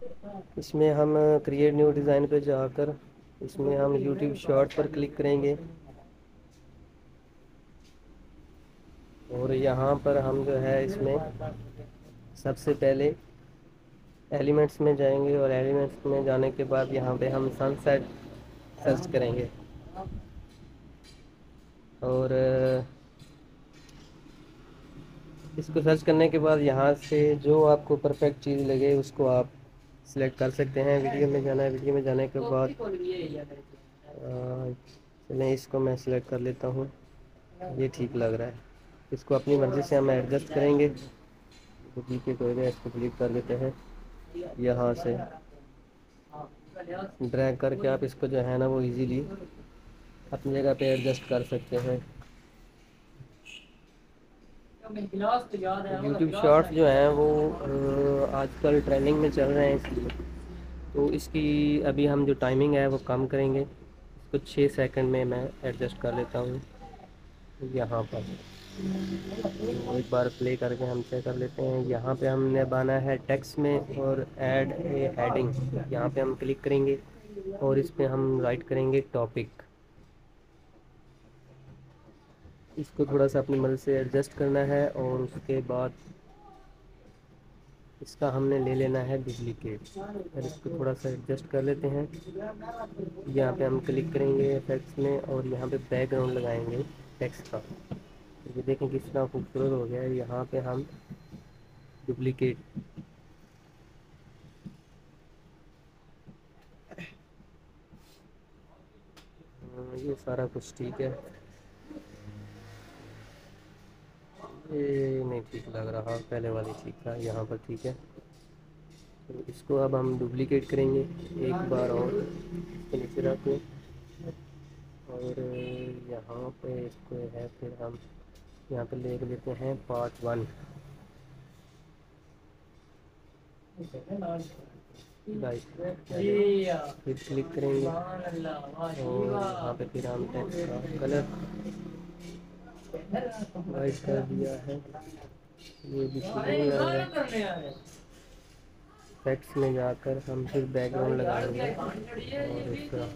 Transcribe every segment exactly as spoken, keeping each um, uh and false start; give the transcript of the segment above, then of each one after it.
इसमें हम create new design पे जाकर इसमें हम यूट्यूब शॉर्ट पर क्लिक करेंगे और यहाँ पर हम जो है इसमें सबसे पहले एलिमेंट्स में जाएंगे और एलिमेंट्स में जाने के बाद यहाँ पे हम सनसेट सर्च करेंगे और इसको सर्च करने के बाद यहाँ से जो आपको परफेक्ट चीज़ लगे उसको आप सिलेक्ट कर सकते हैं। वीडियो में जाना है, वीडियो में जाने के बाद चलें इसको मैं सिलेक्ट कर लेता हूँ, ये ठीक लग रहा है। इसको अपनी मर्ज़ी से हम एडजस्ट करेंगे। डुप्लीकेट हो गया, इसको डिलीट कर लेते हैं। यहाँ से ड्रैग करके आप इसको जो है ना वो इजीली अपनी जगह पे एडजस्ट कर सकते हैं। यूट्यूब शॉर्ट्स जो हैं वो आजकल ट्रेंडिंग में चल रहे हैं, इसलिए तो इसकी अभी हम जो टाइमिंग है वो कम करेंगे। इसको छः सेकंड में मैं एडजस्ट कर लेता हूँ यहाँ पर। तो एक बार प्ले करके हम चेक कर लेते हैं। यहाँ पे हमने बाना है टेक्स्ट में और ऐड ए हेडिंग, यहाँ पे हम क्लिक करेंगे और इस पर हम राइट करेंगे टॉपिक। इसको थोड़ा सा अपनी मर्ज़ी से एडजस्ट करना है और उसके बाद इसका हमने ले लेना है डुप्लीकेट और इसको थोड़ा सा एडजस्ट कर लेते हैं। यहाँ पे हम क्लिक करेंगे इफेक्ट्स में और यहाँ पे बैकग्राउंड लगाएंगे टेक्स्ट का। ये देखें कितना खूबसूरत हो गया है। यहाँ पे हम डुप्लीकेट ये सारा कुछ ठीक है, ये नहीं ठीक लग रहा, पहले वाली ठीक था, यहाँ पर ठीक है। तो इसको अब हम डुप्लीकेट करेंगे एक बार और इसके नीचे रख के और यहाँ पे इसको है फिर हम यहाँ पे ले लेते हैं पार्ट वन। फिर क्लिक करेंगे और यहाँ पे फिर हम टेक्स्ट का कलर वाइट कर दिया है। ये भी नहीं लग रहा है। टेक्स्ट में जाकर हम फिर बैकग्राउंड लगाएंगे और इसका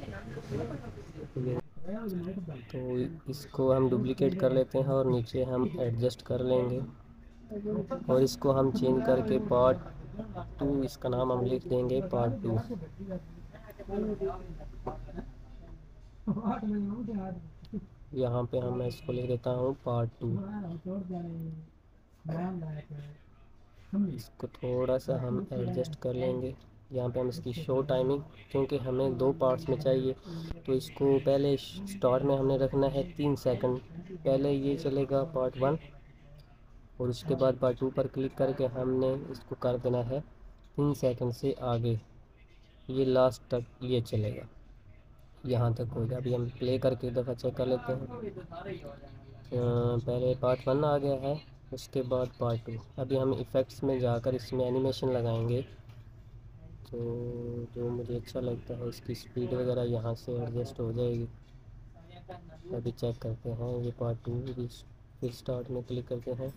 तो इसको हम डुप्लीकेट कर लेते हैं और नीचे हम एडजस्ट कर लेंगे और इसको हम चेंज करके पार्ट टू, इसका नाम हम लिख देंगे पार्ट टू। यहाँ पे हम इसको लिख देता हूँ पार्ट टू। इसको थोड़ा सा हम एडजस्ट कर लेंगे। यहाँ पे हम इसकी शो टाइमिंग, क्योंकि हमें दो पार्ट्स में चाहिए तो इसको पहले स्टार्ट में हमने रखना है तीन सेकंड, पहले ये चलेगा पार्ट वन और उसके बाद पार्ट टू पर क्लिक करके हमने इसको कर देना है तीन सेकंड से आगे, ये लास्ट तक ये चलेगा, यहाँ तक होगा। अभी हम प्ले करके एक दफ़ा चेक कर लेते हैं। पहले पार्ट वन आ गया है, उसके बाद पार्ट टू। अभी हम इफ़ेक्ट्स में जाकर इसमें एनिमेशन लगाएंगे तो जो मुझे अच्छा लगता है इसकी स्पीड वगैरह यहाँ से एडजस्ट हो जाएगी। अभी चेक करते हैं ये पार्ट टू भी। फिर स्टार्ट में क्लिक करते हैं,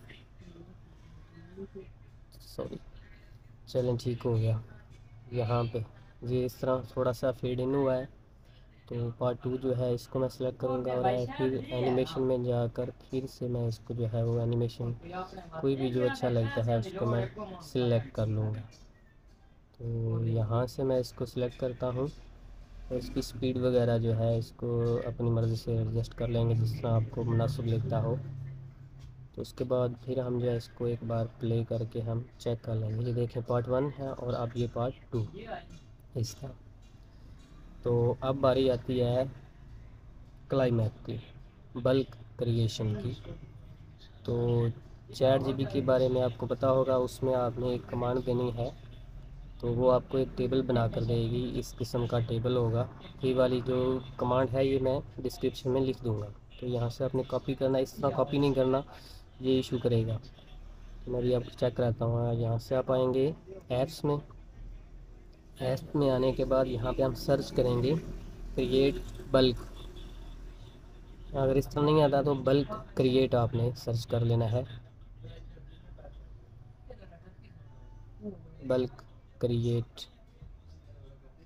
सॉरी चलें ठीक हो गया। यहाँ पे ये इस तरह थोड़ा सा फेड इन हुआ है। तो पार्ट टू जो है इसको मैं सिलेक्ट करूँगा और फिर एनिमेशन में जाकर फिर से मैं इसको जो है वो एनिमेशन कोई भी जो अच्छा लगता है उसको मैं सिलेक्ट कर लूँगा। तो यहाँ से मैं इसको सिलेक्ट करता हूँ और इसकी स्पीड वगैरह जो है इसको अपनी मर्ज़ी से एडजस्ट कर लेंगे जिस तरह आपको मुनासिब लगता हो। तो उसके बाद फिर हम जो है इसको एक बार प्ले करके हम चेक कर लेंगे। ये देखें पार्ट वन है और अब ये पार्ट टू इस तरह। तो अब बारी आती है क्लाइमैक्स की, बल्क क्रिएशन की। तो चैट जीपी के बारे में आपको पता होगा, उसमें आपने एक कमांड देनी है तो वो आपको एक टेबल बना कर देगी। इस किस्म का टेबल होगा। ये वाली जो कमांड है ये मैं डिस्क्रिप्शन में लिख दूँगा, तो यहाँ से आपने कॉपी करना, इस तरह कॉपी नहीं करना, ये इशू करेगा। तो मैं भी आपको चेक कराता हूँ। यहाँ से आप आएंगे ऐप्स में, ऐप में आने के बाद यहाँ पे हम सर्च करेंगे क्रिएट बल्क। अगर इस तरह नहीं आता तो बल्क क्रिएट आपने सर्च कर लेना है, बल्क क्रिएट।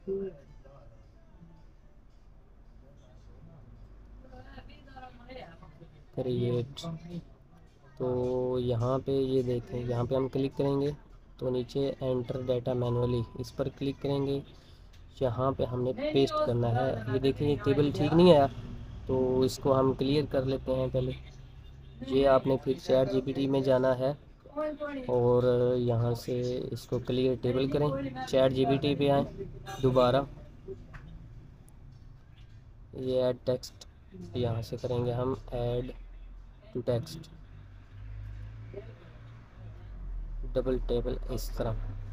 क्रिएट। तो यहाँ पे ये देखें, यहाँ पे हम क्लिक करेंगे तो नीचे एंटर डाटा मैनुअली इस पर क्लिक करेंगे। यहाँ पे हमने पेस्ट करना है। ये देखिए ये टेबल ठीक नहीं आया, तो इसको हम क्लियर कर लेते हैं पहले। ये आपने फिर चैट जीपीटी में जाना है और यहाँ से इसको क्लियर टेबल करें। चैट जीपीटी पे आए दोबारा, ये ऐड टेक्स्ट यहाँ से करेंगे हम add to text double table, इस तरह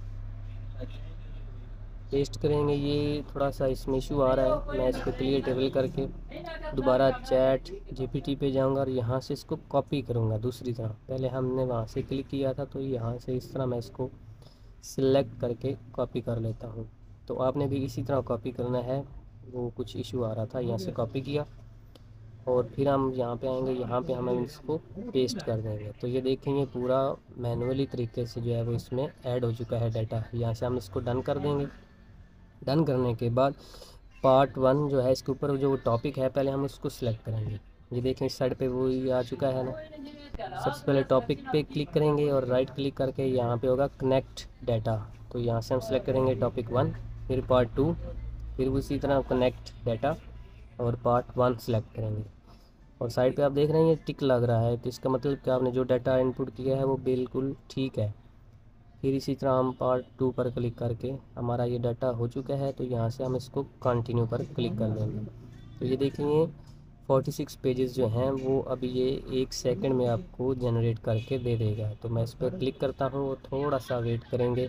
पेस्ट करेंगे। ये थोड़ा सा इसमें इशू आ रहा है, मैं इसको क्लियर टेबल करके दोबारा चैट जीपीटी पे जाऊंगा और यहाँ से इसको कॉपी करूँगा दूसरी तरह। पहले हमने वहाँ से क्लिक किया था, तो यहाँ से इस तरह मैं इसको सिलेक्ट करके कॉपी कर लेता हूँ। तो आपने भी इसी तरह कॉपी करना है। वो कुछ इशू आ रहा था, यहाँ से कॉपी किया और फिर हम यहाँ पे आएंगे, यहाँ पे हम इसको पेस्ट कर देंगे। तो ये देखेंगे पूरा मैनुअली तरीके से जो है वो इसमें ऐड हो चुका है डाटा। यहाँ से हम इसको डन कर देंगे। डन करने के बाद पार्ट वन जो है, इसके ऊपर जो टॉपिक है पहले हम उसको सिलेक्ट करेंगे। ये देखें इस साइड पे वो ही आ चुका है ना। सबसे पहले टॉपिक पे क्लिक करेंगे और राइट क्लिक करके यहाँ पे होगा कनेक्ट डाटा। तो यहाँ से हम सेलेक्ट करेंगे टॉपिक वन, फिर पार्ट टू, फिर उसी तरह कनेक्ट डाटा और पार्ट वन सेलेक्ट करेंगे। और साइड पे आप देख रहे हैं ये टिक लग रहा है, तो इसका मतलब कि आपने जो डाटा इनपुट किया है वो बिल्कुल ठीक है। फिर इसी तरह हम पार्ट टू पर क्लिक करके हमारा ये डाटा हो चुका है, तो यहाँ से हम इसको कंटिन्यू पर क्लिक कर देंगे। तो ये देखेंगे छियालीस पेजेस जो हैं वो अभी ये एक सेकंड में आपको जनरेट करके दे देगा। तो मैं इस पर क्लिक करता हूँ और थोड़ा सा वेट करेंगे।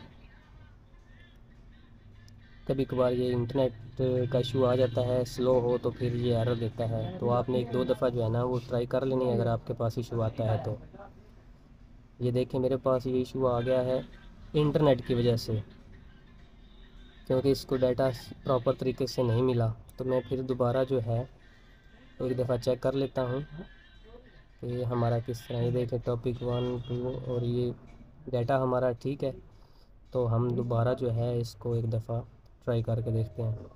कभी कभार ये इंटरनेट का इशू आ जाता है, स्लो हो तो फिर ये एरर देता है। तो आपने एक दो दफ़ा जो है ना वो ट्राई कर लेनी है अगर आपके पास इशू आता है तो। ये देखें मेरे पास ये इशू आ गया है इंटरनेट की वजह से, क्योंकि इसको डाटा प्रॉपर तरीके से नहीं मिला। तो मैं फिर दोबारा जो है एक दफ़ा चेक कर लेता हूँ कि हमारा किस तरह। ये देखें टॉपिक वन टू और ये डाटा हमारा ठीक है। तो हम दोबारा जो है इसको एक दफ़ा ट्राई करके देखते हैं।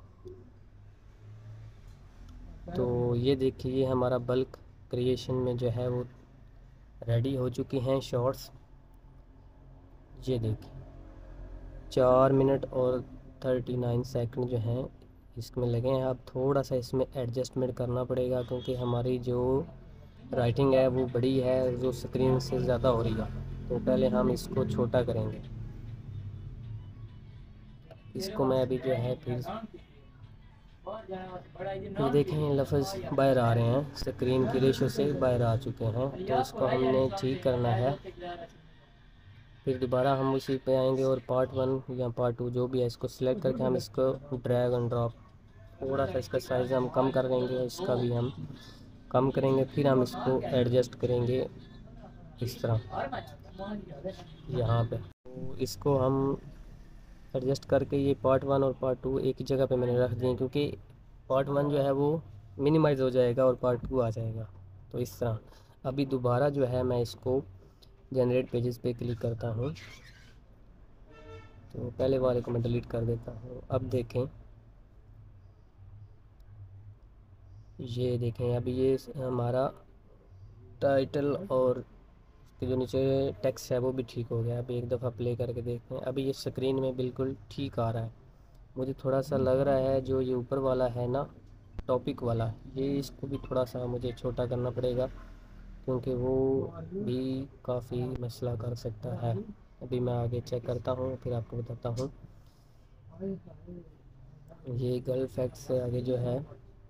तो ये देखिए ये हमारा बल्क क्रिएशन में जो है वो रेडी हो चुकी हैं शॉर्ट्स। ये देखिए चार मिनट और थर्टी नाइन सेकंड जो हैं इसमें लगे हैं। अब थोड़ा सा इसमें एडजस्टमेंट करना पड़ेगा, क्योंकि हमारी जो राइटिंग है वो बड़ी है, जो स्क्रीन से ज़्यादा हो रही है। तो पहले हम इसको छोटा करेंगे। इसको मैं अभी जो है फिर ये देखें लफ्ज़ बाहर आ रहे हैं, स्क्रीन की रेशो से बाहर आ चुके हैं। तो इसको हमने ठीक करना है। फिर दोबारा हम उसी पे आएंगे और पार्ट वन या पार्ट टू जो भी है इसको सिलेक्ट करके हम इसको ड्रैग एंड ड्रॉप, थोड़ा सा इसका साइज़ हम कम कर देंगे, इसका भी हम कम करेंगे। फिर हम इसको एडजस्ट करेंगे इस तरह यहाँ पे। तो इसको हम एडजस्ट करके ये पार्ट वन और पार्ट टू एक ही जगह पे मैंने रख दिए, क्योंकि पार्ट वन जो है वो मिनिमाइज़ हो जाएगा और पार्ट टू आ जाएगा। तो इस तरह अभी दोबारा जो है मैं इसको जनरेट पेजेस पे क्लिक करता हूँ। तो पहले वाले को मैं डिलीट कर देता हूँ। अब देखें ये देखें अभी ये हमारा टाइटल और उसके जो नीचे टेक्स्ट है वो भी ठीक हो गया। अभी एक दफ़ा प्ले करके देखते हैं। अभी ये स्क्रीन में बिल्कुल ठीक आ रहा है। मुझे थोड़ा सा लग रहा है जो ये ऊपर वाला है ना टॉपिक वाला, ये इसको भी थोड़ा सा मुझे छोटा करना पड़ेगा, क्योंकि वो भी काफ़ी मसला कर सकता है। अभी मैं आगे चेक करता हूँ फिर आपको बताता हूँ। ये गर्ल फैक्ट्स से आगे जो है,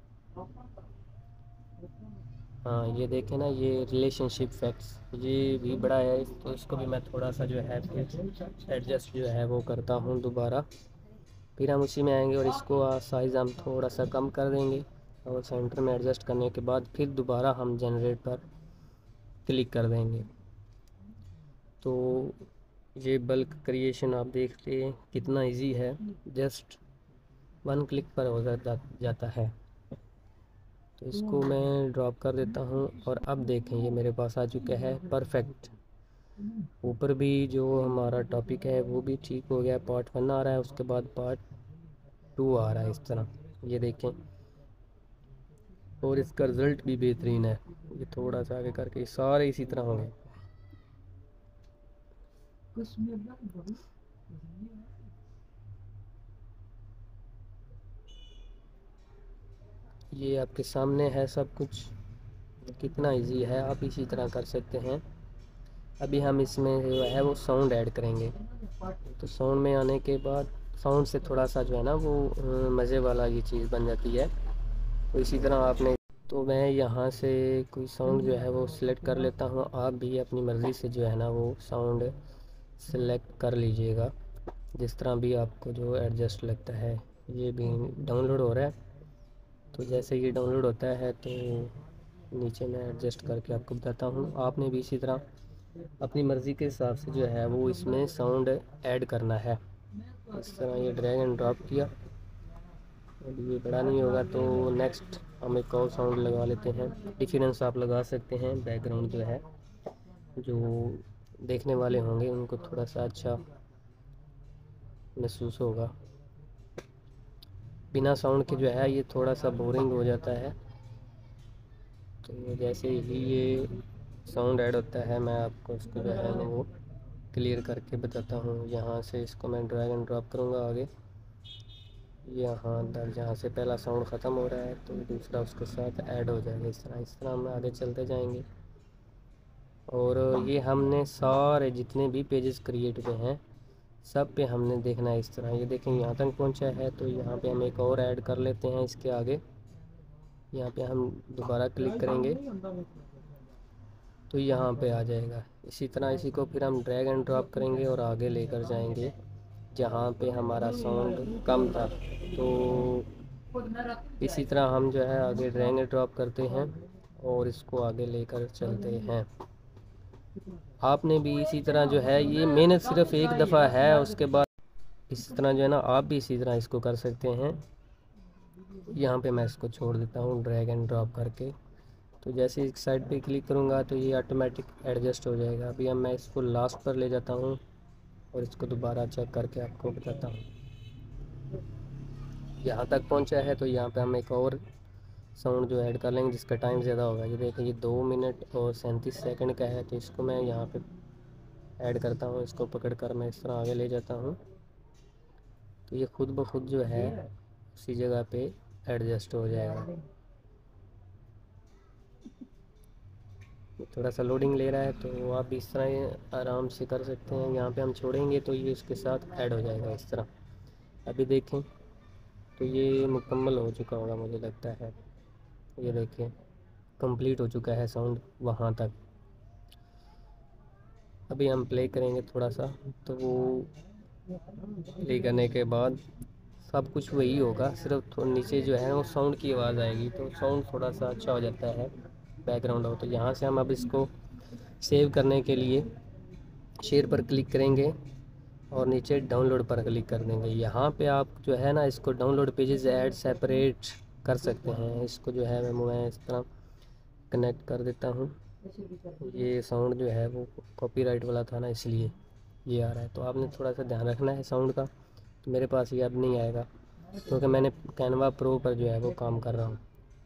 हाँ ये देखें ना ये रिलेशनशिप फैक्ट्स ये भी बड़ा है, तो इसको भी मैं थोड़ा सा जो है एडजस्ट जो है वो करता हूँ दोबारा। फिर हम उसी में आएंगे और इसको साइज़ हम थोड़ा सा कम कर देंगे और सेंटर में एडजस्ट करने के बाद फिर दोबारा हम जनरेट पर क्लिक कर देंगे। तो ये बल्क क्रिएशन आप देखते हैं कितना इजी है, जस्ट वन क्लिक पर हो जाता है। तो इसको मैं ड्रॉप कर देता हूँ और अब देखें ये मेरे पास आ चुका है परफेक्ट। ऊपर भी जो हमारा टॉपिक है वो भी ठीक हो गया, पार्ट वन आ रहा है, उसके बाद पार्ट टू आ रहा है इस तरह, ये देखें। और इसका रिज़ल्ट भी बेहतरीन है। ये थोड़ा सा आगे करके सारे इसी तरह होंगे। ये आपके सामने है सब कुछ, कितना इजी है, आप इसी तरह कर सकते हैं। अभी हम इसमें जो है वो साउंड ऐड करेंगे। तो साउंड में आने के बाद साउंड से थोड़ा सा जो है ना वो मज़े वाला ये चीज़ बन जाती है। तो इसी तरह आपने, तो मैं यहाँ से कोई साउंड जो है वो सिलेक्ट कर लेता हूँ। आप भी अपनी मर्ज़ी से जो है ना वो साउंड सिलेक्ट कर लीजिएगा, जिस तरह भी आपको जो एडजस्ट लगता है। ये भी डाउनलोड हो रहा है, तो जैसे ये डाउनलोड होता है तो नीचे मैं एडजस्ट करके आपको बताता हूँ। आपने भी इसी तरह अपनी मर्ज़ी के हिसाब से जो है वो इसमें साउंड ऐड करना है। इस तरह ये ड्रैग एंड ड्रॉप किया। अब ये बड़ा नहीं होगा तो नेक्स्ट हम एक और साउंड लगा लेते हैं। डिफरेंस आप लगा सकते हैं, बैकग्राउंड जो है जो देखने वाले होंगे उनको थोड़ा सा अच्छा महसूस होगा। बिना साउंड के जो है ये थोड़ा सा बोरिंग हो जाता है। तो जैसे ही ये साउंड ऐड होता है मैं आपको इसको जो है वो क्लियर करके बताता हूँ। यहाँ से इसको मैं ड्रैग एंड ड्रॉप करूँगा आगे, यहाँ तक जहाँ से पहला साउंड ख़त्म हो रहा है तो दूसरा उसके साथ ऐड हो जाएगा। इस तरह इस तरह हम आगे चलते जाएंगे। और ये हमने सारे जितने भी पेजेस क्रिएट हुए हैं सब पे हमने देखना है इस तरह। ये देखें यहाँ तक पहुँचा है, तो यहाँ पे हम एक और ऐड कर लेते हैं इसके आगे। यहाँ पे हम दोबारा क्लिक करेंगे तो यहाँ पे आ जाएगा। इसी तरह इसी को फिर हम ड्रैग एंड ड्रॉप करेंगे और आगे लेकर जाएंगे जहाँ पे हमारा साउंड कम था। तो इसी तरह हम जो है आगे ड्रैग एंड ड्रॉप करते हैं और इसको आगे लेकर चलते हैं। आपने भी इसी तरह जो है, ये मेहनत सिर्फ एक दफ़ा है, उसके बाद इसी तरह जो है ना आप भी इसी तरह इसको कर सकते हैं। यहाँ पे मैं इसको छोड़ देता हूँ ड्रैग एंड ड्रॉप करके। तो जैसे इस साइड पे क्लिक करूँगा तो ये ऑटोमेटिक एडजस्ट हो जाएगा। अभी अब मैं इसको लास्ट पर ले जाता हूँ और इसको दोबारा चेक करके आपको बताता हूँ। यहाँ तक पहुँचा है तो यहाँ पे हम एक और साउंड जो ऐड कर लेंगे जिसका टाइम ज़्यादा होगा। ये देखिए ये दो मिनट और सैंतीस सेकंड का है, तो इसको मैं यहाँ पे ऐड करता हूँ। इसको पकड़ कर मैं इस तरह आगे ले जाता हूँ तो ये खुद ब खुद जो है उसी जगह पे एडजस्ट हो जाएगा। थोड़ा सा लोडिंग ले रहा है तो आप इस तरह आराम से कर सकते हैं। यहाँ पे हम छोड़ेंगे तो ये उसके साथ ऐड हो जाएगा इस तरह। अभी देखें तो ये मुकम्मल हो चुका होगा मुझे लगता है। ये देखिए कंप्लीट हो चुका है साउंड वहाँ तक। अभी हम प्ले करेंगे थोड़ा सा, तो वो प्ले करने के बाद सब कुछ वही होगा, सिर्फ थोड़ा नीचे जो है वो साउंड की आवाज़ आएगी, तो साउंड थोड़ा सा अच्छा हो जाता है बैकग्राउंड हो। तो यहाँ से हम अब इसको सेव करने के लिए शेयर पर क्लिक करेंगे और नीचे डाउनलोड पर क्लिक कर देंगे। यहाँ पे आप जो है ना इसको डाउनलोड पेजेस ऐड सेपरेट कर सकते हैं। इसको जो है मैं मैं इस तरह कनेक्ट कर देता हूँ। ये साउंड जो है वो कॉपीराइट वाला था ना, इसलिए ये आ रहा है। तो आपने थोड़ा सा ध्यान रखना है साउंड का। तो मेरे पास ये अब नहीं आएगा क्योंकि मैंने कैनवा प्रो पर जो है वो काम कर रहा हूँ।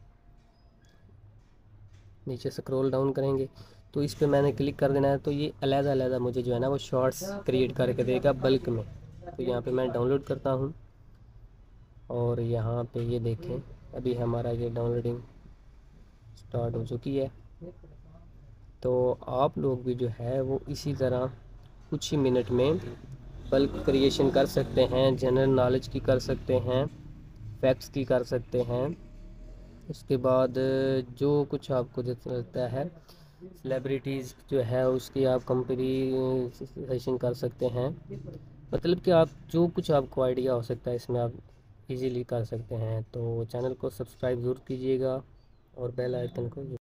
नीचे स्क्रॉल डाउन करेंगे तो इस पे मैंने क्लिक कर देना है, तो ये अलग अलग मुझे जो है ना वो शॉर्ट्स क्रिएट करके देगा बल्क में। तो यहाँ पे मैं डाउनलोड करता हूँ और यहाँ पे ये देखें अभी हमारा ये डाउनलोडिंग स्टार्ट हो चुकी है। तो आप लोग भी जो है वो इसी तरह कुछ ही मिनट में बल्क क्रिएशन कर सकते हैं। जनरल नॉलेज की कर सकते हैं, फैक्ट्स की कर सकते हैं। उसके बाद जो कुछ आपको लगता है सेलिब्रिटीज़ जो है उसकी आप कंपेरिजन कर सकते हैं। मतलब कि आप जो कुछ आपको आइडिया हो सकता है इसमें आप इजीली कर सकते हैं। तो चैनल को सब्सक्राइब ज़रूर कीजिएगा और बेल आइकन को